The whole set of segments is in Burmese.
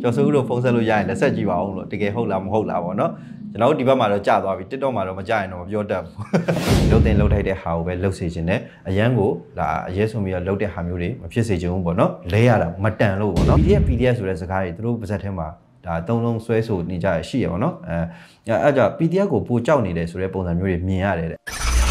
ကျော်စိုးတို့ဖုန်းဆက်လို့ရရင်လက်ဆက်ကြည့်ပါအောင်လို့တကယ်ဟုတ်လားမဟုတ်လားပေါ့နော်ကျွန်တော်တို့ဒီဘက်မှာတော့ကြာသွားပြီ TikTok မှာတော့မကြာရင်တော့မပြောတတ်ဘူးလုံးတင်လုံးထိုက်တဲ့ဟာကိုပဲလှုပ်စေခြင်းနဲ့အရန်ကိုဒါအရေးဆုံးပြီးတော့လှုပ်တဲ့ဟာမျိုးတွေမဖြစ်စေချင်ဘူးပေါ့နော်လဲရတာမတန်လို့ပေါ့နော် PDF ဆိုတဲ့စကားတွေသူတို့ပါဇက်ထဲမှာဒါသုံးလုံးဆွဲဆိုနေကြရရှိရပေါ့နော်အဲ့ကြောင့် PDF ကိုပိုကြောက်နေတယ်ဆိုတဲ့ပုံစံမျိုးတွေမြင်ရတယ်တဲ့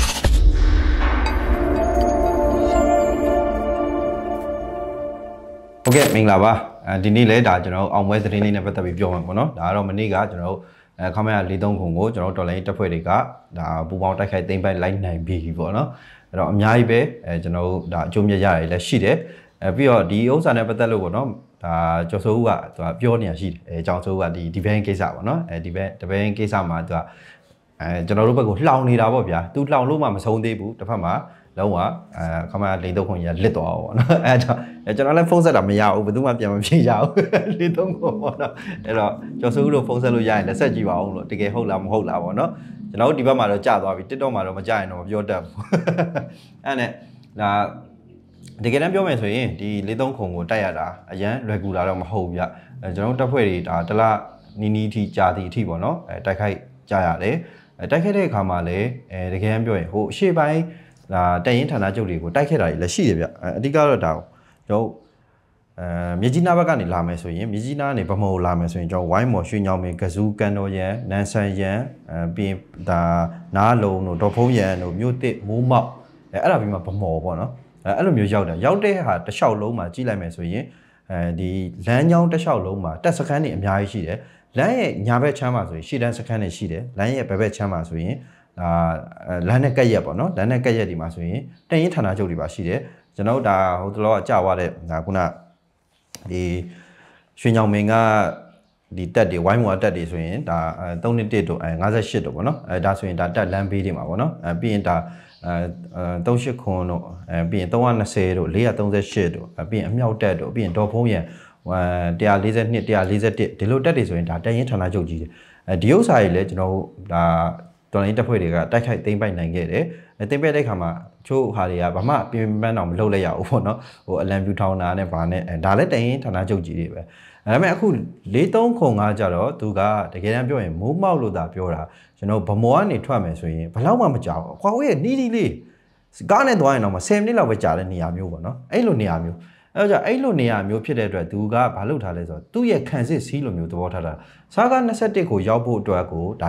โอเคမင်္ဂလာပါဒီနေ့လဲဒါကျွန်တော်အောင်ပွဲသတင်းလေးနဲ့ပတ်သက်ပြီးပြောမှာပေါ့နော်ဒါကတော့မနေ့ကကျွန်တော်ခမရ43ခုကိုကျွန်တော်တော်လိုင်းတက်ဖွဲ့တွေကဒါပူပေါင်းတိုက်ခိုက်သိမ်းပိုက်လိုက်နိုင်ပြီပေါ့နော်အဲ့တော့အများကြီးပဲကျွန်တော်ဒါအကျိုးမြတ်ရတယ်လည်းရှိတယ်ပြီးတော့ဒီဥစ္စာနဲ့ပတ်သက်လို့ပေါ့နော်ဒါကျော်စိုးဦးကသူကပြောနေရရှိတယ်ကျော်စိုးဦးကဒီဘန်းကိစ္စပေါ့နော်ဒီဘန်းကိစ္စမှာသူကကျွန်တော်တို့ဘက်ကိုလှောင်နေတာပေါ့ဗျာသူလှောင်လို့မှမဆုံးသေးဘူးတစ်ဖက်မှာလုံးဝခမရ43ခုရလစ်သွားပေါ့နော်အဲ့တော့ကျွန်တော်လည်းဖုန်းဆက်တာမရဘူးဘယ်သူမှပြန်မဖြေကြဘူး43ခုပေါ့နော်အဲ့တော့ကျော်စိုးဦးတို့ဖုန်းဆက်လို့ရရင်လက်ဆက်ကြည့်ပါအောင်လို့တကယ်ဟုတ်လားမဟုတ်လားပေါ့နော်ကျွန်တော်တို့ဒီဘက်မှာတော့ကြာသွားပြီ TikTok မှာတော့မကြာရင်တော့မပြောတတ်ဘူးအဲ့နဲ့ဒါတကယ်တမ်းပြောမယ်ဆိုရင်ဒီ43ခုကိုတိုက်ရတာအရန်လွယ်ကူတာတော့မဟုတ်ဘူးဗျကျွန်တော်တို့တပ်ဖွဲ့တွေဒါတလနီးထိကြာသည့်အထိပေါ့နော်တိုက်ခိုက်ကြရတယ်တိုက်ခိုက်တဲ့အခါမှာလည်းတကယ်တမ်းပြောရင်ဟိုအရှေ့ပိုင်းဒါတိုင်ရင်ဌာနချုပ်တွေကိုတိုက်ခဲ့တာလည်းရှိတယ်ဗျအဓိကတော့ဒါကျွန်တော်မြေကြီးနားဘက်ကနေလာမယ်ဆိုရင်မြေကြီးနားကနေဗမော်လာမယ်ဆိုရင်ကျွန်တော်ဝိုင်းမော်ရွှေညောင်ပင်ကဇူးကန်တော်ရန်နန်းဆန်ရန်ပြီးဒါနားလုံးတို့ဒေါ်ဖုံးရန်တို့မြို့တစ်မိုးမောက်အဲ့ဒါပြီးမှဗမော်ပေါ့နော်အဲ့လိုမျိုးရောက်တဲ့ဟာတစ်လျှောက်လုံးမှာကြီးလိုက်မယ်ဆိုရင်ဒီလမ်းကြောင်းတစ်လျှောက်လုံးမှာတက်စခန်းတွေအများကြီးရှိတယ်လမ်းရဲ့ညာဘက်ချမ်းမှာဆိုရင်ရှေ့တန်းစခန်းတွေရှိတယ်လမ်းရဲ့ဘက်ဘက်ချမ်းမှာဆိုရင်လမ်းနဲ့ကက်ရက်ပေါ့နော်လမ်းနဲ့ကက်ရက်ဒီမှာဆိုရင်တရင်ဌာနချုပ်တွေပါရှိတယ်ကျွန်တော်တို့ဒါဟိုတလောကကြာသွားတဲ့ဒါခုနဒီရွှေညောင်မင်းကဒီတက်တွေဝိုင်းမော်တက်တွေဆိုရင်ဒါ311တို့58တို့ပေါ့နော်ဒါဆိုရင်ဒါတက်လမ်းဘေးတွေမှာပေါ့နော်ပြီးရင်ဒါ38ခွန်တို့ပြီးရင်320တို့438တို့ပြီးရင်အမြောက်တက်တို့ပြီးရင်ဒေါ်ဖုံးရန်142 141ဒီလိုတက်တွေဆိုရင်ဒါတရင်ဌာနချုပ်ကြီးတယ်ဒီဥစ္စာတွေလည်းကျွန်တော်တို့ဒါတော်လိုင်းတပ်ဖွဲ့တွေကတိုက်ခိုက်သိမ်းပိုက်နိုင်ခဲ့တယ်သိမ်းပိုက်တဲ့ခါမှာချို့ဟာတွေကဘာမှပြင်ပန်းတော့မလုပ်လိုက်ရဘူးပေါ့နော်ဟိုအလံပြူထောင်တာနဲ့ဗာနဲ့ဒါလည်းတရင်ဌာနချုပ်ကြီးတွေပဲဒါပေမဲ့အခု4305ကျတော့သူကတကယ်တမ်းပြောရင်မိုးမောက်လို့သာပြောတာကျွန်တော်ဗမော်ကနေထွက်မယ်ဆိုရင်ဘယ်တော့မှမကြောက်ဘူးခွာဝေးရဲ့နီးနီးလေးကားနဲ့သွားရင်တော့10မိနစ်လောက်ပဲကြာတဲ့နေရာမျိုးပေါ့နော်အဲ့လိုနေရာမျိုးအဲ့ကြောင့်အဲ့လိုနေရာမျိုးဖြစ်တဲ့အတွက်သူကဘာလုပ်ထားလဲဆိုတော့သူ့ရဲ့ခံစစ်စီးလိုမျိုးသဘောထားတာစားကား21ကိုရောက်ဖို့အတွက်ကိုဒါ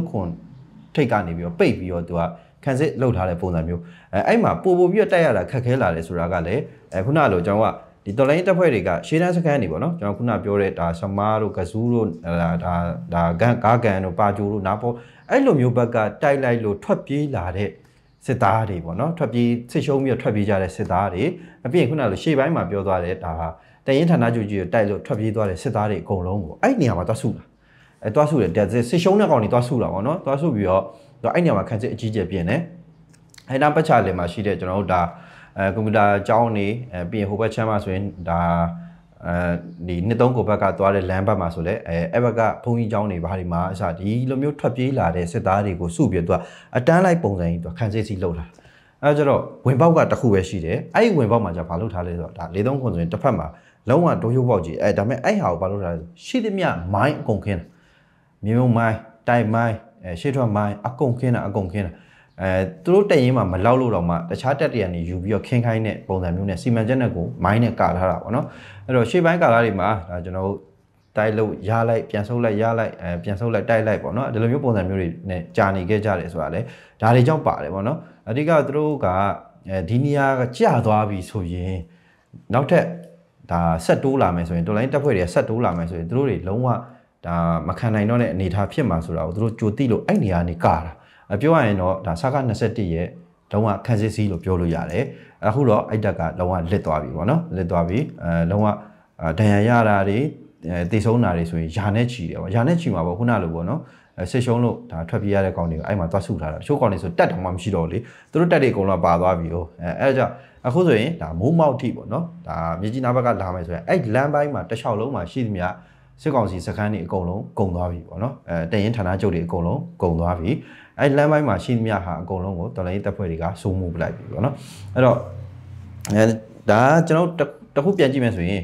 43ထိတ်ကနေပြီးတော့ပိတ်ပြီးတော့သူကခံစစ်လှုပ်ထားတဲ့ပုံစံမျိုးအဲ့မှာပို့ပြီးတော့တိုက်ရတာခက်ခဲလာတယ်ဆိုတာကလည်းခုနလိုကျွန်တော်ကဒီတော်လိုင်းတပ်ဖွဲ့တွေကရှေးတန်းစခန်းနေပေါ့နော်ကျွန်တော်ခုနပြောတဲ့ဒါဆမားတို့ကဇူးတို့ဒါကားကန်တို့ပါဂျိုတို့နားပေါ်အဲ့လိုမျိုးဘက်ကတိုက်လိုက်လို့ထွက်ပြေးလာတဲ့စစ်သားတွေပေါ့နော်ထွက်ပြေးစစ်ရှုံးပြီးတော့ထွက်ပြေးကြတဲ့စစ်သားတွေအပြင်ခုနလိုရှေ့ပိုင်းမှာပြောသွားတဲ့ဒါတရင်ဌာနချုပ်ကြီးကိုတိုက်လို့ထွက်ပြေးသွားတဲ့စစ်သားတွေအကုန်လုံးကိုအဲ့နေရာမှာသွားစုတာတွားစုတယ်တက်စစ်ရှုံးတဲ့ကောင်တွေတွားစုတာပေါ့နော်တွားစုပြီးတော့အဲ့နေရာမှာခန်းစစ်အကြီးကျယ်ပြင်တယ်အဲ့ဒါပတ်ချလေမှာရှိတဲ့ကျွန်တော်တို့ဒါကွန်ပျူတာကျောင်းနေပြီးရင်ဟိုဘက်ချမ်းမှာဆိုရင်ဒါဒီနှစ်သုံးကိုဘက်ကသွားတဲ့လမ်းဘက်မှာဆိုလဲအဲ့ဘက်ကဘုံကြီးကျောင်းနေဘာဒီမှာအစဒီလိုမျိုးထွက်ပြေးလာတဲ့စစ်သားတွေကိုစုပြီးတော့အတန်းလိုက်ပုံစံကြီးသူခန်းစစ်စီလှုပ်လာအဲ့ကျတော့ဝင်ပေါက်ကတစ်ခုပဲရှိတယ်အဲ့ဒီဝင်ပေါက်မှာじゃဘာလုပ်ထားလဲဆိုတော့ဒါ43ခွန်ဆိုရင်တစ်ဖက်မှာလုံးဝဒိုးရိုးပေါက်ကြီးဒါပေမဲ့အဲ့ဟာကိုဘာလုပ်ထားလဲရှိသမျှမိုင်းအကုန်ခင်းမြေမြုံမိုင်းတိုက်မိုင်းရှေ့ထွက်မိုင်းအကုန်ခင်းတာသူတို့တက်ရင်မှမလောက်လို့တော့မှတခြားတက်တွေကနေယူပြီးတော့ခင်းခိုင်းတဲ့ပုံစံမျိုးနဲ့စီမံချက်နဲ့ကိုမိုင်းနဲ့ကာထားတာပေါ့နော်အဲ့တော့ရှေ့ပိုင်းကာလာတွေမှာဒါကျွန်တော်တို့တိုက်လို့ရလိုက်ပြန်ဆုပ်လိုက်ရလိုက်ပြန်ဆုပ်လိုက်တိုက်လိုက်ပေါ့နော်ဒီလိုမျိုးပုံစံမျိုးတွေနဲ့ကြာနေခဲ့ကြတယ်ဆိုတာလေဒါတွေကြောင့်ပါတယ်ပေါ့နော်အဓိကသူတို့ကဒီနေရာကကြာသွားပြီဆိုရင်နောက်ထပ်ဒါဆက်တိုးလာမယ်ဆိုရင်တော်လိုင်းတက်ဖွဲ့တွေကဆက်တိုးလာမယ်ဆိုရင်သူတို့တွေလုံးဝဒါမခံနိုင်တော့တဲ့အနေအထားဖြစ်မှာဆိုတာကိုသူတို့ကြိုသိလို့အဲ့နေရာကနေကာတာပြောရရင်တော့ဒါစကား21ရဲ့လုံးဝခန်းစစ်စီးလို့ပြောလို့ရတယ်အခုတော့အဲ့တက်ကလုံးဝလစ်သွားပြီပေါ့နော်လစ်သွားပြီလုံးဝဒဏ်ရာရတာတွေတေဆုံးတာတွေဆိုရင်ယာနဲ့ချီတယ်ပေါ့ယာနဲ့ချီမှာပေါ့ခုနလိုပေါ့နော်စစ်ရှုံးလို့ဒါထွက်ပြေးရတဲ့ကောင်တွေကိုအဲ့မှာသွားစုထားတာချိုးကောင်တွေဆိုတက်တောင်မှမရှိတော့လေသူတို့တက်တွေအကုန်လုံးပါသွားပြီဟိုအဲ့ဒါကြောင့်အခုဆိုရင်ဒါမိုးမောက်ထိပေါ့နော်ဒါမြေကြီးနားဘက်ကလာမယ်ဆိုရင်အဲ့လမ်းပိုင်းမှာတစ်လျှောက်လုံးမှာရှိသမျှစစ်ကောင်စီစခန်းတွေအကုန်လုံးကုန်သွားပြီပေါ့နော်တရင်ဌာနချုပ်တွေအကုန်လုံးကုန်သွားပြီအဲ့လမ်းပိုင်းမှာရှိသမျှဟာအကုန်လုံးကိုတော်လိုင်းတပ်ဖွဲ့တွေကစိုးမိုးပလိုက်ပြီပေါ့နော်အဲ့တော့ဒါကျွန်တော်တခုပြန်ကြည့်မယ်ဆိုရင်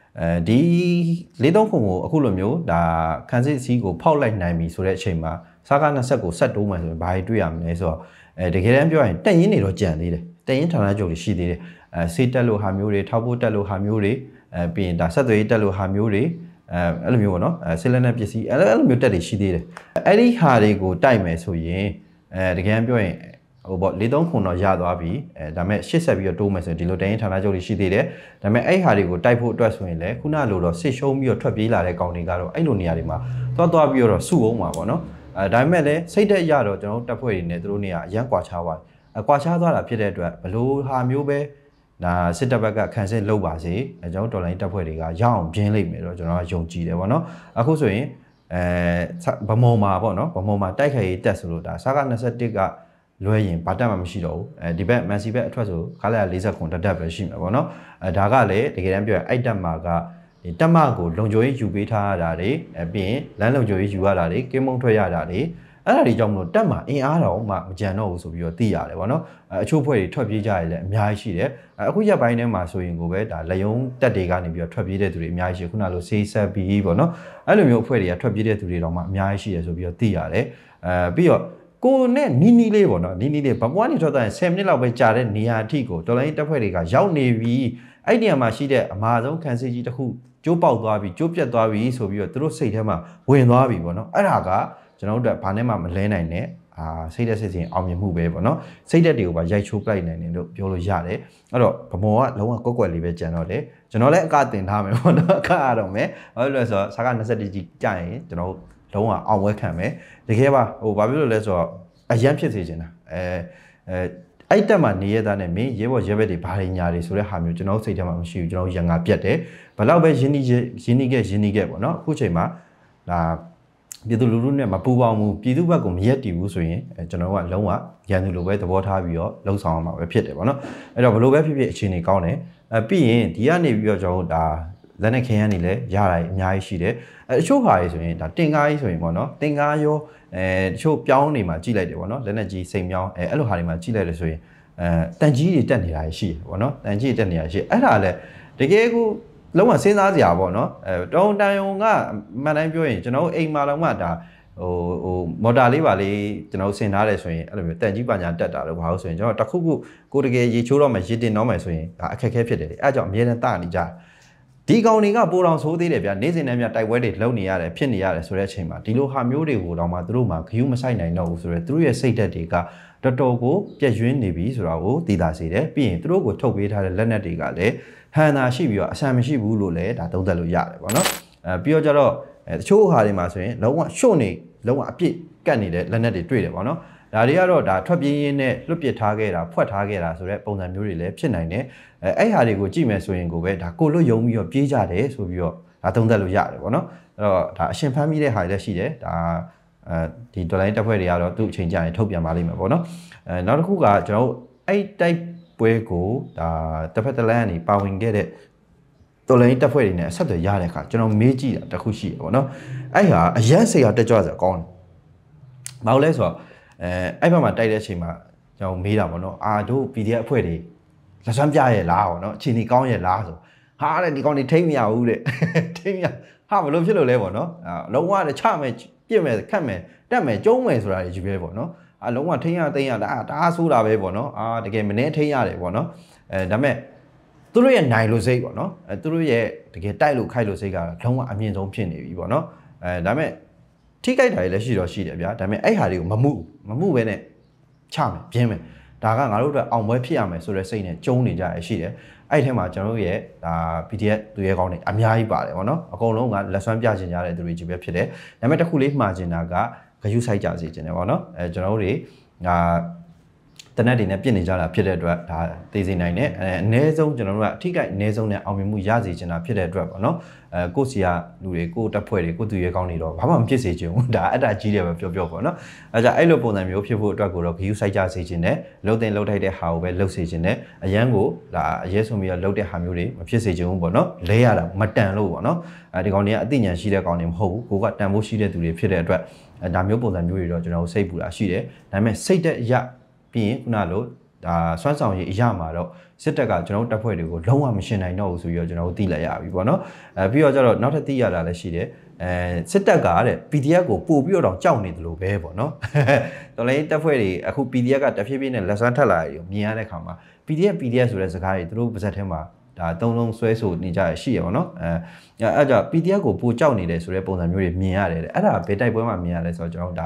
ဒီလေးသုံးခုကိုအခုလိုမျိုးဒါခန်းစစ်စီးကိုဖောက်လိုက်နိုင်ပြီဆိုတဲ့အချိန်မှာစားကား20ကိုဆက်တိုးမှဆိုရင်ဘာတွေတွေ့ရမလဲဆိုတော့တကယ်တမ်းပြောရင်တက်ရင်နေတော့ကြံသေးတယ်တက်ရင်ဌာနချုပ်တွေရှိသေးတယ်စေးတက်လို့ဟာမျိုးတွေထောက်ဖို့တက်လို့ဟာမျိုးတွေပြီးရင်ဒါဆက်သွယ်ရေးတက်လို့ဟာမျိုးတွေအဲ့လိုမျိုးပေါ့နော်ဆေးလက်နက်ပစ္စည်းအဲ့လိုမျိုးတက်တွေရှိသေးတယ်အဲ့ဒီဟာတွေကိုတိုက်မယ်ဆိုရင်တကယ်ပြောရင်ဟိုပေါ့43ခုတော့ရသွားပြီဒါပေမဲ့ရှစ်ဆက်ပြီးတော့တိုးမယ်ဆိုရင်ဒီလိုတိုင်းဌာနချုပ်တွေရှိသေးတယ်ဒါပေမဲ့အဲ့ဟာတွေကိုတိုက်ဖို့အတွက်ဆိုရင်လည်းခုနလိုတော့စစ်ရှုံးပြီးတော့ထွက်ပြေးလာတဲ့ကောင်တွေကတော့အဲ့လိုနေရာတွေမှာသွားပြီးတော့စုအောင်ပါပေါ့နော်ဒါပေမဲ့လည်းစိတ်သက်ရတော့ကျွန်တော်တို့တပ်ဖွဲ့တွေနဲ့သူတို့နေရာအရန်ကွာခြားသွားကွာခြားသွားတာဖြစ်တဲ့အတွက်ဘလို့ဟာမျိုးပဲဒါစစ်တပ်ဘက်ကခံစစ်လုပ်ပါစေကျွန်တော်တော်လိုင်းတပ်ဖွဲ့တွေကရအောင်ပြင်းလိမ့်မယ်တော့ကျွန်တော်ကယုံကြည်တယ်ပေါ့နော်အခုဆိုရင်ဗမော်မှာပေါ့နော်ဗမော်မှာတိုက်ခိုက်ရေးတက်ဆိုလို့ဒါစကား21ကလွဲရင်ဘာတက်မှမရှိတော့ဘူးဒီဘက်မန်စီဘက်အထွက်ဆိုခါလာ40ခွန်တက်ပဲရှိမှာပေါ့နော်ဒါကလည်းတကယ်တမ်းပြောရင်အဲ့တက်မှာကဒီတက်မကိုလုံခြုံရေးယူပေးထားရတာတွေပြီးရင်လမ်းလုံခြုံရေးယူရတာတွေကင်းမုံထွက်ရတာတွေအဲ့ဒါတွေကြောင့်မလို့တက်မှာအင်အားတော့မှမကြံတော့ဘူးဆိုပြီးတော့သိရတယ်ပေါ့နော်အချို့ဖွဲ့တွေထွက်ပြေးကြရလည်းအများကြီးရှိတယ်အခုရက်ပိုင်းထဲမှာဆိုရင်ကိုပဲဒါလယုံတက်တွေကနေပြီးတော့ထွက်ပြေးတဲ့သူတွေအများကြီးရှိခုနလိုဆေးဆက်ပြီးပေါ့နော်အဲ့လိုမျိုးအဖွဲ့တွေကထွက်ပြေးတဲ့သူတွေတော့မှအများကြီးရှိတယ်ဆိုပြီးတော့သိရတယ်ပြီးတော့ကိုနဲ့နီးလေးပေါ့နော်နီးလေးဘပွားနေထွက်သွားရင်10မိနစ်လောက်ပဲကြာတဲ့နေရာအထိကိုတော်လိုင်းတက်ဖွဲ့တွေကရောက်နေပြီးအဲ့ဒီနေရာမှာရှိတဲ့အမာဆုံးခံစစ်ကြီးတစ်ခုကျိုးပေါက်သွားပြီကျိုးပြတ်သွားပြီဆိုပြီးတော့သူတို့စိတ်ထဲမှာဝင်သွားပြီပေါ့နော်အဲ့ဒါကကျွန်တော်တို့ဘာနဲ့မှမလဲနိုင်နဲ့စိတ်သက်စစ်စင်အောင်မြင်မှုပဲပေါ့နော်စိတ်သက်တွေကိုပါရိုက်ချိုးပလိုက်နိုင်တယ်လို့ပြောလို့ရတယ်အဲ့တော့ဗမော်ကလုံးဝကွက်ကွက်လေးပဲကြံတော့တယ်ကျွန်တော်လည်းအကတင်ထားမယ်ပေါ့နော်အကရတော့မယ်ဘာလို့လဲဆိုတော့စကား21ကြီးကြာရင်ကျွန်တော်လုံးဝအောင်ဝဲခံမယ်တကယ်ပါဟိုဘာဖြစ်လို့လဲဆိုတော့အရန်ဖြစ်စေချင်တာအဲ့တက်မှာနေရတဲ့နဲ့မင်းရဲဘော်ရဲဘက်တွေဘာတွေညာတွေဆိုတဲ့ဟာမျိုးကျွန်တော်စိတ်ထဲမှာမရှိဘူးကျွန်တော်ရန်ငါပြတ်တယ်ဘလောက်ပဲရင်းနှီးခဲ့ပေါ့နော်အခုချိန်မှာဒါပြည်သူလူထုနဲ့မပူပေါင်းဘူးပြည်သူဘက်ကိုမရက်တီဘူးဆိုရင်ကျွန်တော်ကလုံးဝရန်သူလိုပဲသဘောထားပြီးတော့လှုပ်ဆောင်အောင်မှာပဲဖြစ်တယ်ပေါ့နော်အဲ့တော့ဘလို့ပဲဖြစ်ဖြစ်အခြေအနေကောင်းတယ်ပြီးရင်ဒီကနေပြီးတော့ကျွန်တော်ဒါလက်နဲ့ခင်းရနေလဲရတာအများကြီးရှိတယ်အချို့ဟာတွေဆိုရင်ဒါတင်ကားကြီးဆိုရင်ပေါ့နော်တင်ကားရောတချို့ပြောင်းနေမှာကြည့်လိုက်တယ်ပေါ့နော်လက်နဲ့ကြီးစိန်ပြောင်းအဲ့လိုဟာတွေမှာကြည့်လိုက်တယ်ဆိုရင်တန်ကြီးတွေတက်နေတာရှိတယ်ပေါ့နော်တန်ကြီးတက်နေတာရှိအဲ့ဒါလည်းတကယ်ကိုလုံးဝစဉ်းစားစရာပေါ့နော်တောင်တန်ယုံကမှန်တိုင်းပြောရင်ကျွန်တော်အိမ်မှာတော့မှဒါဟိုမော်တာလေးပါလေးကျွန်တော်ဆင်ထားတယ်ဆိုရင်အဲ့လိုမျိုးတန်ကြီးပါညာတက်တာလို့ဘာလို့ဆိုရင်ကျွန်တော်တခုခုကိုတကယ်ရေချိုးတော့မှရေတင်တော့မှဆိုရင်ဒါအခက်အခဲဖြစ်တယ်လေအဲ့ကြောင့်အမြဲတမ်းတာနေကြဒီကောင်တွေကပိုတော်ဆိုးသေးတယ်ဗျာနေ့စဉ်နဲ့မြတိုက်ပွဲတွေလုံနေရတယ်ဖြစ်နေရတယ်ဆိုတဲ့အချိန်မှာဒီလိုဟာမျိုးတွေကိုတော့မှသူတို့မှဂယုမဆိုင်နိုင်တော့ဘူးဆိုတော့သူတို့ရဲ့စိတ်ဓာတ်တွေကတော်တော်ကိုပြည့်ရွှင်းနေပြီဆိုတာကိုသိသာစေတယ်ပြီးရင်သူတို့ကိုထုတ်ပေးထားတဲ့လက်နက်တွေကလည်းဟန်သာရှိပြီးတော့အဆန်မရှိဘူးလို့လည်းဒါသုံးသပ်လို့ရတယ်ပေါ့နော်ပြီးတော့ကျတော့တချို့ဟာတွေမှာဆိုရင်လုံးဝရှုံ့နေလုံးဝအပြစ်ကတ်နေတဲ့လက်နက်တွေတွေ့တယ်ပေါ့နော်ဒါတွေကတော့ဒါထွက်ပြေးရင်းနဲ့လွတ်ပစ်ထားခဲ့တာဖွက်ထားခဲ့တာဆိုတဲ့ပုံစံမျိုးတွေလည်းဖြစ်နိုင်တယ်အဲ့ဟာတွေကိုကြည့်မယ်ဆိုရင်ကိုပဲဒါကိုလွတ်ယုံပြီးတော့ပြေးကြတယ်ဆိုပြီးတော့ဒါသုံးသပ်လို့ရတယ်ပေါ့နော်အဲ့တော့ဒါအရှင်ဖမ်းမိတဲ့ဟာတွေလည်းရှိတယ်ဒါဒီဒေါ်လာတက်ဖွဲ့တွေကတော့သူ့အချိန်ကြာရင်ထုတ်ပြန်ပါလိမ့်မယ်ပေါ့နော်နောက်တစ်ခုကကျွန်တော်တို့အဲ့တိုက်ပွဲကိုဒါတစ်ဖက်တစ်လမ်းကနေပါဝင်ခဲ့တဲ့တော်လိုင်းတက်ဖွဲ့တွေနဲ့အဆက်အသွယ်ရတဲ့အခါကျွန်တော်မေးကြည့်တာတခုရှိတယ်ပေါ့နော်အဲ့ဟာအရန်စေရတက်ကြွစရာကောင်းတယ်ဘာလို့လဲဆိုတော့အဲ့ဘက်မှာတိုက်တဲ့အချိန်မှာကျွန်တော်မေးတာပေါ့နော်တို့ PDF အဖွဲ့တွေလက်စွမ်းပြရဲ့လားပေါ့နော်အချိန်ကြီးကောင်းရဲ့လားဆိုဟာတဲ့ဒီကောင်တွေထိမ့်မရဘူးတဲ့ထိမ့်မရဟာဘလို့ဖြစ်လို့လဲပေါ့နော်လုံးဝချမယ်ပြစ်မယ်ခတ်မယ်တက်မယ်ကျုံးမယ်ဆိုတာကြီးပဲပေါ့နော်လုံးဝထိမ့်ရသိမ့်ရတာဒါဆိုးတာပဲပေါ့နော်တကယ်မနေထိမ့်ရတယ်ပေါ့နော်ဒါပေမဲ့သူတို့ရဲ့နိုင်လို့စိတ်ပေါ့နော်သူတို့ရဲ့တကယ်တိုက်လို့ခိုက်လို့စိတ်ကလုံးဝအမြင့်ဆုံးဖြစ်နေပြီပေါ့နော်ဒါပေမဲ့ထိကြိုက်တာလည်းရှိတော့ရှိတယ်ဗျာဒါပေမဲ့အဲ့ဟာတွေကိုမမှုပဲနဲ့ချမယ်ပြင်းမယ်ဒါကငါတို့အတွက်အောင်ပွဲဖြစ်ရမယ်ဆိုတဲ့စိတ်နဲ့ကျုံးနေကြရရှိတယ်အဲ့ထဲမှာကျွန်တော်တို့ရဲ့ဒါ PDF သူရဲကောင်းတွေအများကြီးပါတယ်ဗောနော်အကုန်လုံးကလက်စွမ်းပြချင်ကြတဲ့သူတွေကြီးပဲဖြစ်တယ်ဒါပေမဲ့တစ်ခုလေးမှားချင်တာကဂယုဆိုင်ကြစေချင်တယ်ဗောနော်ကျွန်တော်တို့တွေတနက်တွေနဲ့ပြစ်နေကြတာဖြစ်တဲ့အတွက်ဒါသိစေနိုင်တယ်အနည်းဆုံးကျွန်တော်တို့ကအထိကိုက်အနည်းဆုံးနဲ့အောင်မြင်မှုရစေချင်တာဖြစ်တဲ့အတွက်ပေါ့နော်ကိုစီယာလူတွေကိုတပ်ဖွဲ့တွေကိုသူရဲကောင်းနေတော့ဘာမှမဖြစ်စေချင်ဘူးဒါအတ္တကြီးတယ်ပဲပြောပေါ့နော်အဲကြအဲ့လိုပုံစံမျိုးဖြစ်ဖို့အတွက်ကိုတော့ဂယူဆိုင်ကြစေချင်တယ်လှုပ်တင်လှုပ်ထိုက်တဲ့ဟာကိုပဲလှုပ်စေချင်တယ်အရန်ကိုဒါအရဲဆုံးပြီးတော့လှုပ်တဲ့ဟာမျိုးတွေမဖြစ်စေချင်ဘူးပေါ့နော်လဲရတာမတန်လို့ပေါ့နော်ဒီကောင်တွေကအသိဉာဏ်ရှိတဲ့ကောင်တွေမဟုတ်ဘူးကိုကတန်ဖို့ရှိတဲ့သူတွေဖြစ်တဲ့အတွက်ဒါမျိုးပုံစံမျိုးတွေတော့ကျွန်တော်စိတ်ပူတာရှိတယ်ဒါပေမဲ့စိတ်သက်ရပြီးရင်ခုနလိုစွမ်းဆောင်ရည်အရမှာတော့စစ်တပ်ကကျွန်တော်တို့တပ်ဖွဲ့တွေကိုလုံးဝမရှင်နိုင်တော့ဘူးဆိုပြီးတော့ကျွန်တော်တို့သိလိုက်ရပြီပေါ့နော်ပြီးတော့ကျတော့နောက်ထပ်သိရတာလည်းရှိတယ်စစ်တပ်ကတဲ့ PDF ကိုပို့ပြီးတော့ကြောက်နေတယ်လို့ပဲပေါ့နော်တော်လိုင်းတပ်ဖွဲ့တွေအခု PDF ကတဖြည်းဖြည်းနဲ့လက်စွမ်းထက်လာရမြင်ရတဲ့ခါမှာ PDF ဆိုတဲ့စကားတွေသူတို့ပါဇက်ထဲမှာဒါသုံးလုံးဆွဲဆိုနေကြရရှိရပါတော့အဲ့ကြောင့် PDF ကိုပို့ကြောက်နေတယ်ဆိုတဲ့ပုံစံမျိုးတွေမြင်ရတယ်တဲ့အဲ့ဒါဘယ်တိုက်ပွဲမှာမြင်ရလဲဆိုတော့ကျွန်တော်တို့ဒါ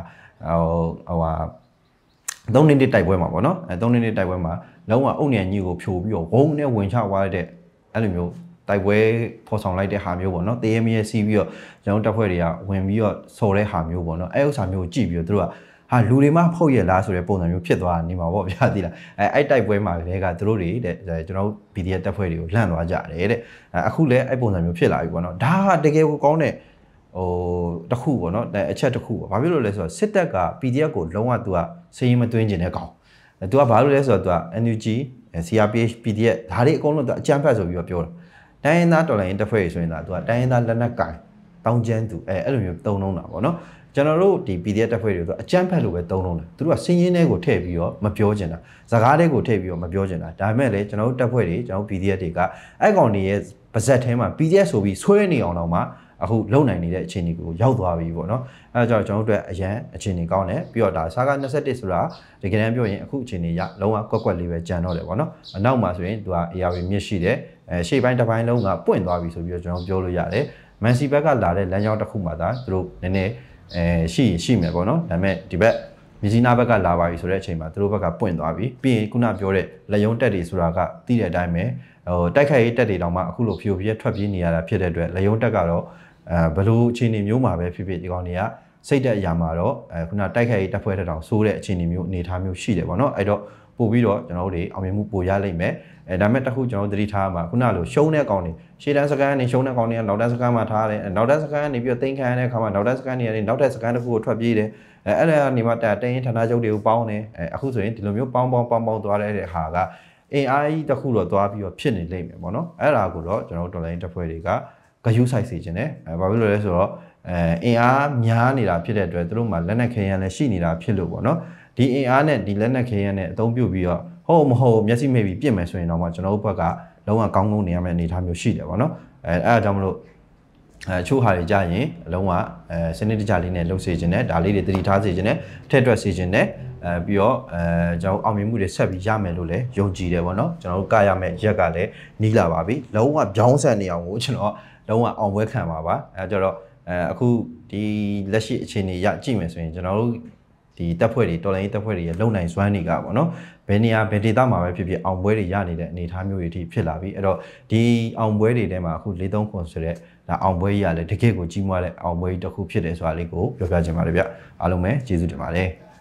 3နှစ်တိုက်ပွဲမှာပေါ့နော်3နှစ်တိုက်ပွဲမှာလုံးဝအုတ်နေညီကိုဖြိုပြီးတော့ဝုန်းနဲ့ဝင်ချသွားတဲ့အဲ့လိုမျိုးတိုက်ပွဲဖော်ဆောင်လိုက်တဲ့ဟာမျိုးပေါ့နော်တရေမရဲစီးပြီးတော့ကျွန်တော်တပ်ဖွဲ့တွေကဝင်ပြီးတော့ဆော်တဲ့ဟာမျိုးပေါ့နော်အဲ့ဥစ္စာမျိုးကိုကြည့်ပြီးတော့သူတို့ကဟာလူတွေမှဖုတ်ရလားဆိုတဲ့ပုံစံမျိုးဖြစ်သွားနေမှာပေါ့ဗျာသိလားအဲ့တိုက်ပွဲမှာလည်းကသူတို့တွေတဲ့ကျွန်တော် PDF တပ်ဖွဲ့တွေကိုလှန့်သွားကြတယ်တဲ့အခုလည်းအဲ့ပုံစံမျိုးဖြစ်လာပြီပေါ့နော်ဒါကတကယ်ကိုကောင်းတဲ့တစ်ခုပေါ့နော်အချက်တစ်ခုပေါ့ဘာဖြစ်လို့လဲဆိုတော့စစ်တပ်က PDF ကိုလုံးဝသူကစေရင်မသွင်းကျင်တဲ့ကောင်သူကဘာလို့လဲဆိုတော့သူက NUG CRPH PDF ဒါတွေအကုန်လုံးသူအကြမ်းဖက်ဆိုပြီးတော့ပြောတာတိုင်းရင်းသားတော်လိုင်းတပ်ဖွဲ့တွေဆိုရင်သူကတိုင်းရင်းသားလက်နက်ကင်တောင်းကျန်းသူအဲ့လိုမျိုးသုံးလုံးတာပေါ့နော်ကျွန်တော်တို့ဒီ PDF တပ်ဖွဲ့တွေဆိုအကြမ်းဖက်လို့ပဲသုံးလုံးတယ်သူတို့ကစင်းရင်းတွေကိုထည့်ပြီးတော့မပြောချင်တာစကားတွေကိုထည့်ပြီးတော့မပြောချင်တာဒါပေမဲ့လည်းကျွန်တော်တို့တပ်ဖွဲ့တွေကျွန်တော် PDF တွေကအဲ့ကောင်တွေရဲ့ပါဇက်ထဲမှာ PDF ဆိုပြီးဆွဲနေအောင်တော့မှအခုလုံနိုင်နေတဲ့အခြေအနေကိုရောက်သွားပြီပေါ့နော်အဲဒါကြောင့်ကျွန်တော်တို့အတွက်အရန်အခြေအနေကောင်းတယ်ပြီးတော့ဒါစာက21ဆိုတာတကယ်တမ်းပြောရင်အခုအခြေအနေရလုံးဝကွက်ကွက်လေးပဲကြံတော့တယ်ပေါ့နော်အနောက်မှာဆိုရင်သူက AR မြင့်ရှိတယ်ရှေ့ပိုင်းတစ်ပိုင်းလုံးကပွင့်သွားပြီဆိုပြီးတော့ကျွန်တော်ပြောလို့ရတယ်မန်စီဘက်ကလာတဲ့လမ်းကြောင်းတစ်ခုမှာဒါသူတို့နည်းနည်းရှိမယ်ပေါ့နော်ဒါပေမဲ့ဒီဘက်မြစီနာဘက်ကလာပါပြီဆိုတဲ့အချိန်မှာသူတို့ဘက်ကပွင့်သွားပြီပြီးရင်ခုနပြောတဲ့လက်ယုံတက်တွေဆိုတာကသိတဲ့အတိုင်းပဲတိုက်ခိုက်ရေးတက်တွေတောင်မှအခုလိုဖြိုပြဲထွက်ပြေးနေရတာဖြစ်တဲ့အတွက်လက်ယုံတက်ကတော့ဘလို့အခြေအနေမျိုးမှာပဲဖြစ်ဖြစ်ဒီကောင်တွေကစိတ်သက်အရာမှာတော့ခုနတိုက်ခိုက်ရေးတပ်ဖွဲ့တဲ့တောင်စိုးတဲ့အခြေအနေမျိုးအနေအထားမျိုးရှိတယ်ပေါ့နော်အဲ့တော့ပို့ပြီးတော့ကျွန်တော်တို့တွေအောင်မြင်မှုပိုရလိမ့်မယ်ဒါပေမဲ့တခုကျွန်တော်တို့သတိထားမှာခုနလိုရှုံးတဲ့ကောင်တွေရှေ့တန်းစကန်ကနေရှုံးတဲ့ကောင်တွေကနောက်တန်းစကန်မှာထားတယ်နောက်တန်းစကန်ကနေပြီးတော့တင်ခံရတဲ့အခါမှာနောက်တန်းစကန်တွေကနေနောက်ထပ်စကန်တစ်ခုကိုထွက်ပြေးတယ်အဲ့ဒါကနေမှတင်းရင်ဌာနချုပ်တွေကိုပေါင်းတယ်အခုဆိုရင်ဒီလိုမျိုးပေါင်းသွားတဲ့ဟာကအင်အားကြီးတစ်ခုတော့သွားပြီးတော့ဖြစ်နေလိမ့်မယ်ပေါ့နော်အဲ့ဒါကိုတော့ကျွန်တော်တို့တော်လိုင်းတပ်ဖွဲ့တွေကဂယုဆိုင်စေခြင်းနဲ့ဘာဖြစ်လို့လဲဆိုတော့အင်အားများနေတာဖြစ်တဲ့အတွက်သူတို့မှာလက်နက်ခဲယမ်းလည်းရှိနေတာဖြစ်လို့ပေါ့နော်ဒီအင်အားနဲ့ဒီလက်နက်ခဲယမ်းနဲ့အသုံးပြုပြီးတော့ဟုတ်မဟုတ်မျက်စိမိတ်ပြီးပြစ်မယ်ဆိုရင်တော့မှကျွန်တော်တို့ဘက်ကလုံးဝကောင်းနေရမယ့်အနေအထားမျိုးရှိတယ်ပေါ့နော်အဲ့ဒါကြောင့်မလို့ချိုးဟာတွေကြရင်အလုံးဝစနစ်တကျလေးနဲ့လှုပ်စေခြင်းနဲ့ဒါလေးတွေတတိထားစေခြင်းနဲ့ထည့်တွက်စေခြင်းနဲ့ပြီးတော့ကျွန်တော်အောင်မြင်မှုတွေဆက်ပြီးရမယ်လို့လည်းယုံကြည်တယ်ပေါ့နော်ကျွန်တော်တို့ကရမယ့်ရက်ကလည်းနီးလာပါပြီလုံးဝပြောင်းဆန်နေအောင်ကိုကျွန်တော်လုံးဝအောင်ပွဲခံပါပါအဲကြတော့အခုဒီလက်ရှိအခြေအနေရကြည့်မယ်ဆိုရင်ကျွန်တော်တို့ဒီတပ်ဖွဲ့တွေတော်လိုင်းတပ်ဖွဲ့တွေရဲ့လုံနိုင်စွမ်းတွေကပေါ့နော်ဘယ်နေရာဘယ်ဒေသမှာပဲဖြစ်ဖြစ်အောင်ပွဲတွေရနေတဲ့အနေအထားမျိုးတွေအထိဖြစ်လာပြီအဲ့တော့ဒီအောင်ပွဲတွေထဲမှာအခု4-3ခွန်ဆိုတဲ့ဒါအောင်ပွဲကြီးရလဲတကယ့်ကိုကြီးမွားတဲ့အောင်ပွဲကြီးတစ်ခုဖြစ်တယ်ဆိုတာလေးကိုပြောပြချင်ပါတယ်ဗျအားလုံးပဲကျေးဇူးတင်ပါတယ်